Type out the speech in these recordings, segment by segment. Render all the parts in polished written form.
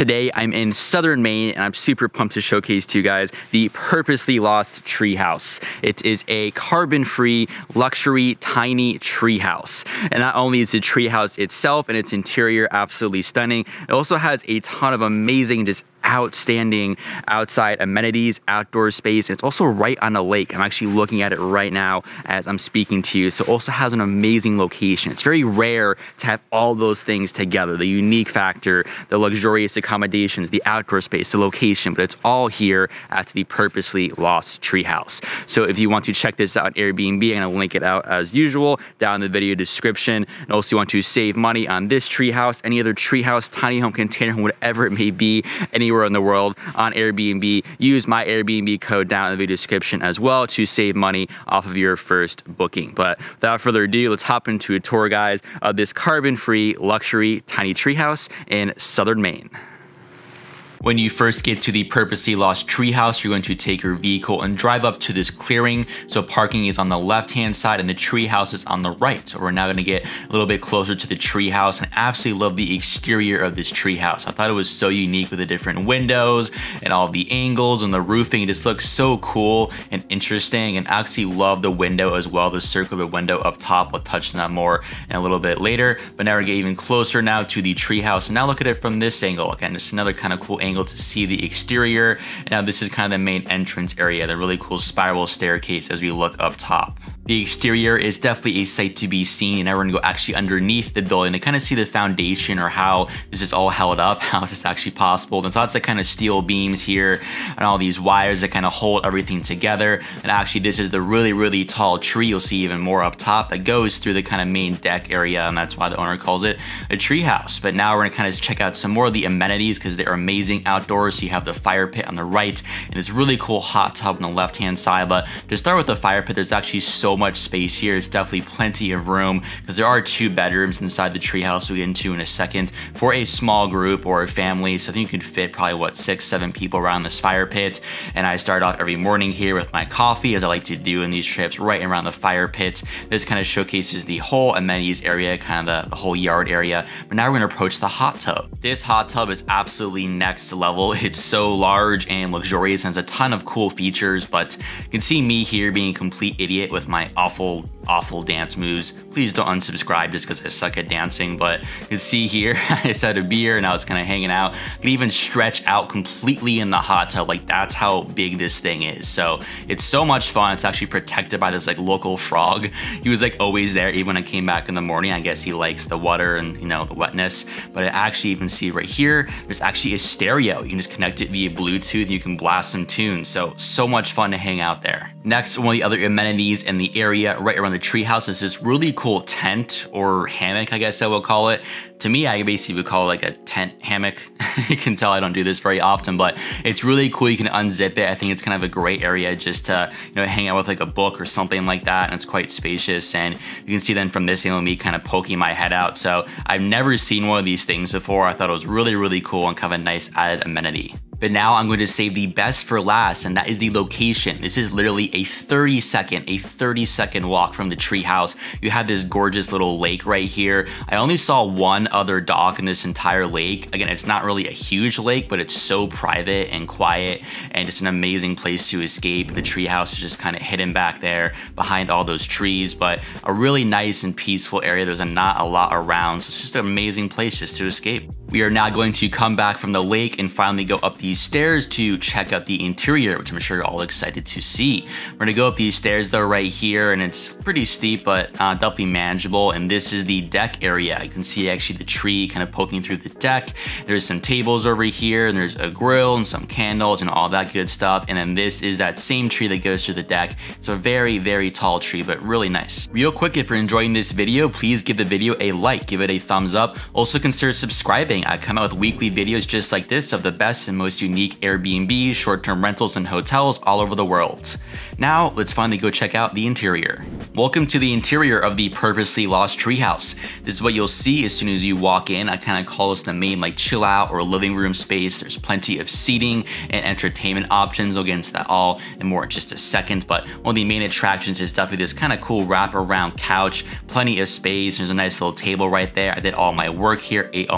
Today I'm in southern Maine and I'm super pumped to showcase to you guys the Purposely Lost Treehouse. It is a carbon-free luxury tiny treehouse. And not only is the treehouse itself and its interior absolutely stunning, it also has a ton of amazing, just outstanding outside amenities, outdoor space. And it's also right on a lake. I'm actually looking at it right now as I'm speaking to you. So it also has an amazing location. It's very rare to have all those things together. The unique factor, the luxurious accommodations, the outdoor space, the location, but it's all here at the Purposely Lost Treehouse. So if you want to check this out on Airbnb, I'm gonna link it out as usual down in the video description. And also you want to save money on this treehouse, any other treehouse, tiny home, container home, whatever it may be, anywhere in the world on Airbnb, use my Airbnb code down in the video description as well to save money off of your first booking. But without further ado, let's hop into a tour, guys, of this carbon-free luxury tiny treehouse in southern Maine. When you first get to the Purposely Lost Treehouse, you're going to take your vehicle and drive up to this clearing. So parking is on the left-hand side and the treehouse is on the right. So we're now gonna get a little bit closer to the treehouse, and I absolutely love the exterior of this treehouse. I thought it was so unique with the different windows and all the angles and the roofing. It just looks so cool and interesting, and I actually love the window as well, the circular window up top. We'll touch on that more in a little bit later. But now we're getting even closer now to the treehouse. And now look at it from this angle. Again, it's another kind of cool angle to see the exterior. Now this is kind of the main entrance area, the really cool spiral staircase as we look up top. The exterior is definitely a sight to be seen, and now we're gonna go actually underneath the building to kind of see the foundation or how this is all held up, how is this actually possible. There's lots of kind of steel beams here and all these wires that kind of hold everything together. And actually this is the really, really tall tree. You'll see even more up top that goes through the kind of main deck area, and that's why the owner calls it a tree house. But now we're gonna kind of check out some more of the amenities because they're amazing outdoors. So you have the fire pit on the right and this really cool hot tub on the left-hand side. But to start with the fire pit, there's actually so much space here. It's definitely plenty of room because there are 2 bedrooms inside the treehouse we'll get into in a second for a small group or a family. So I think you could fit probably what, 6-7 people around this fire pit. And I start out every morning here with my coffee, as I like to do in these trips, right around the fire pit. This kind of showcases the whole amenities area, kind of the whole yard area. But now we're gonna approach the hot tub. This hot tub is absolutely next level. It's so large and luxurious and has a ton of cool features, but you can see me here being a complete idiot with my awful dance moves. Please don't unsubscribe just because I suck at dancing, but you can see here, I just had a beer and now it's kind of hanging out. I can even stretch out completely in the hot tub. Like, that's how big this thing is. So it's so much fun. It's actually protected by this like local frog. He was like always there even when I came back in the morning. I guess he likes the water and, you know, the wetness. But I actually even see right here, there's actually a stereo. You can just connect it via Bluetooth. You can blast some tunes. So much fun to hang out there. Next, one of the other amenities in the area right around the treehouse is this really cool tent or hammock, I guess I will call it. To me, I basically would call it like a tent hammock. You can tell I don't do this very often, but it's really cool. You can unzip it. I think it's kind of a great area just to, you know, hang out with like a book or something like that. And it's quite spacious. And you can see then from this angle, me kind of poking my head out. So I've never seen one of these things before. I thought it was really, really cool and kind of a nice added amenity. But now I'm going to save the best for last, and that is the location. This is literally a 30-second walk from the treehouse. You have this gorgeous little lake right here. I only saw one other dock in this entire lake. Again, it's not really a huge lake, but it's so private and quiet and just an amazing place to escape. The treehouse is just kind of hidden back there behind all those trees, but a really nice and peaceful area. There's not a lot around, so it's just an amazing place just to escape. We are now going to come back from the lake and finally go up these stairs to check out the interior, which I'm sure you're all excited to see. We're gonna go up these stairs though right here, and it's pretty steep, but definitely manageable. And this is the deck area. You can see actually the tree kind of poking through the deck. There's some tables over here, and there's a grill and some candles and all that good stuff. And then this is that same tree that goes through the deck. It's a very, very tall tree, but really nice. Real quick, if you're enjoying this video, please give the video a like, give it a thumbs up. Also consider subscribing. I come out with weekly videos just like this of the best and most unique Airbnbs, short-term rentals, and hotels all over the world. Now, let's finally go check out the interior. Welcome to the interior of the Purposely Lost Treehouse. This is what you'll see as soon as you walk in. I kind of call this the main like chill out or living room space. There's plenty of seating and entertainment options. I'll get into that all and more in just a second, but one of the main attractions is definitely this kind of cool wrap-around couch, plenty of space. There's a nice little table right there. I did all my work here, ate all my meals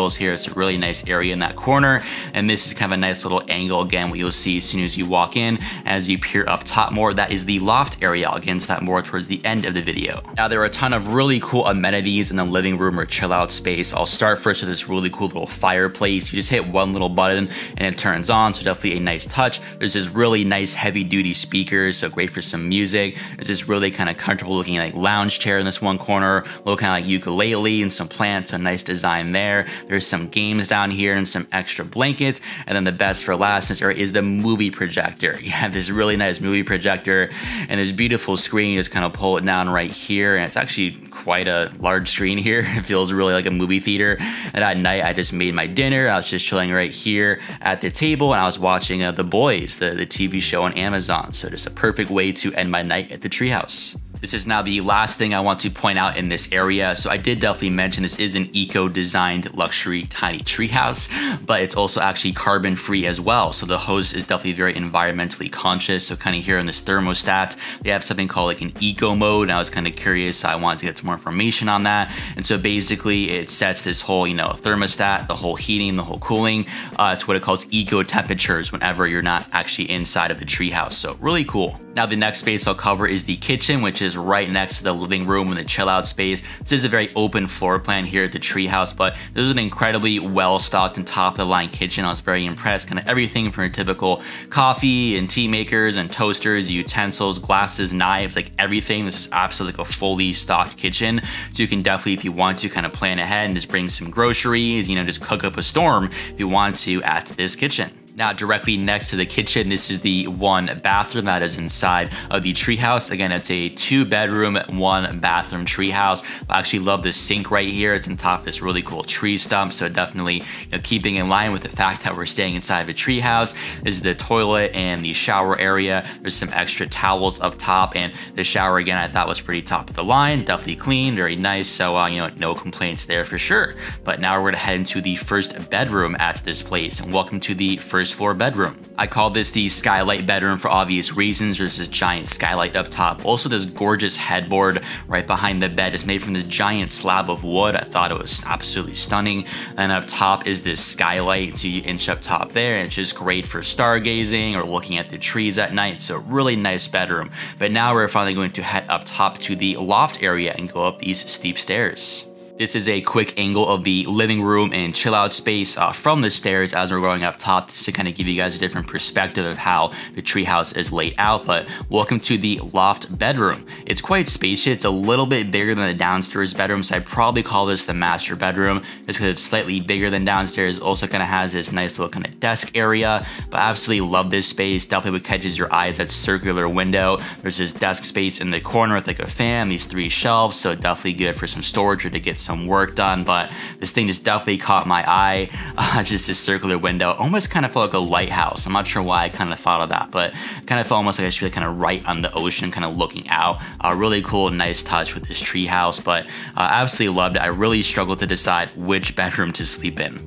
hills here. It's a really nice area in that corner. And this is kind of a nice little angle, again, what you'll see as soon as you walk in. As you peer up top more, that is the loft area. I'll get into that more towards the end of the video. Now, there are a ton of really cool amenities in the living room or chill out space. I'll start first with this really cool little fireplace. You just hit one little button and it turns on, so definitely a nice touch. There's this really nice heavy duty speakers, so great for some music. There's this really kind of comfortable looking like lounge chair in this one corner, a little kind of like ukulele and some plants, so nice design there. There's some games down here and some extra blankets. And then the best for last is the movie projector. You have this really nice movie projector and this beautiful screen. You just kind of pull it down right here, and it's actually quite a large screen here. It feels really like a movie theater. And at night, I just made my dinner. I was just chilling right here at the table, and I was watching The Boys, the TV show on Amazon. So just a perfect way to end my night at the treehouse. This is now the last thing I want to point out in this area. So I did definitely mention this is an eco-designed luxury tiny treehouse, but it's also actually carbon free as well. So the host is definitely very environmentally conscious. So kind of here in this thermostat, they have something called like an eco mode. And I was kind of curious, so I wanted to get some more information on that. And so basically it sets this whole, thermostat, the whole heating, the whole cooling, to what it calls eco temperatures whenever you're not actually inside of the treehouse. So really cool. Now the next space I'll cover is the kitchen, which is right next to the living room and the chill out space. This is a very open floor plan here at the treehouse, but this is an incredibly well stocked and top of the line kitchen. I was very impressed. Kind of everything from your typical coffee and tea makers and toasters, utensils, glasses, knives, like everything. This is absolutely like a fully stocked kitchen. So you can definitely, if you want to, kind of plan ahead and just bring some groceries, just cook up a storm if you want to at this kitchen. Now, directly next to the kitchen, this is the one bathroom that is inside of the treehouse. Again, it's a 2-bedroom, 1-bathroom treehouse. I actually love this sink right here. It's on top of this really cool tree stump. So definitely, keeping in line with the fact that we're staying inside of a treehouse. This is the toilet and the shower area. There's some extra towels up top, and the shower, again, I thought was pretty top of the line. Definitely clean, very nice. So, no complaints there for sure. But now we're gonna head into the first bedroom at this place, and welcome to the first floor bedroom. I call this the skylight bedroom for obvious reasons. There's this giant skylight up top. Also, this gorgeous headboard right behind the bed is made from this giant slab of wood. I thought it was absolutely stunning. And up top is this skylight, so you inch up top there, and it's just great for stargazing or looking at the trees at night. So really nice bedroom. But now we're finally going to head up top to the loft area and go up these steep stairs. This is a quick angle of the living room and chill out space from the stairs as we're going up top, just to kind of give you guys a different perspective of how the treehouse is laid out. But welcome to the loft bedroom. It's quite spacious. It's a little bit bigger than the downstairs bedroom, so I'd probably call this the master bedroom just because it's slightly bigger than downstairs. Also kind of has this nice little kind of desk area, but I absolutely love this space. Definitely what catches your eye is that circular window. There's this desk space in the corner with like a fan, these 3 shelves, so definitely good for some storage or to get some work done. But this thing just definitely caught my eye. Just this circular window almost kind of felt like a lighthouse. I'm not sure why I kind of thought of that, but kind of felt almost like I should be kind of right on the ocean, kind of looking out. Really cool, nice touch with this tree house, but I absolutely loved it. I really struggled to decide which bedroom to sleep in.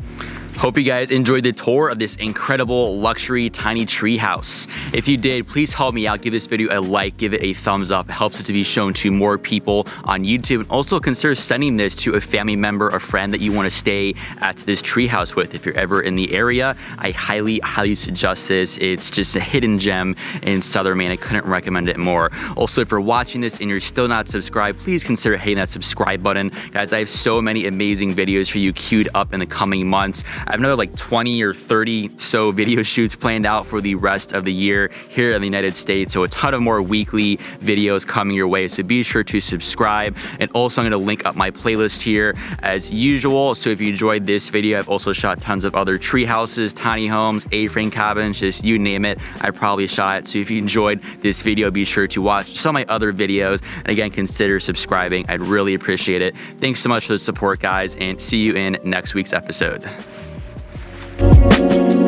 Hope you guys enjoyed the tour of this incredible luxury tiny tree house. If you did, please help me out. Give this video a like, give it a thumbs up. It helps it to be shown to more people on YouTube. And also consider sending this to a family member, a friend that you want to stay at this tree house with. If you're ever in the area, I highly, highly suggest this. It's just a hidden gem in Southern Maine. I couldn't recommend it more. Also, if you're watching this and you're still not subscribed, please consider hitting that subscribe button. Guys, I have so many amazing videos for you queued up in the coming months. I have another like 20 or 30 so video shoots planned out for the rest of the year here in the United States. So a ton of more weekly videos coming your way. So be sure to subscribe. And also I'm going to link up my playlist here as usual. So if you enjoyed this video, I've also shot tons of other tree houses, tiny homes, A-frame cabins, just you name it. I probably shot it. So if you enjoyed this video, be sure to watch some of my other videos. And again, consider subscribing. I'd really appreciate it. Thanks so much for the support, guys, and see you in next week's episode.